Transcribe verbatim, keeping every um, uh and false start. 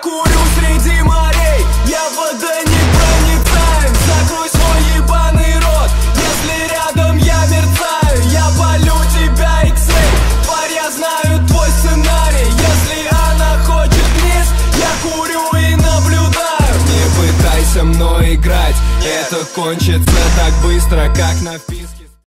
курю среди морей, я водонепроницаем. Закрой свой ебаный рот, если рядом я мерцаю. Я полю тебя икс-рей, тварь, я знаю твой сценарий. Если она хочет вниз, я курю и наблюдаю. Не пытайся мной играть, это кончится так быстро, как написано.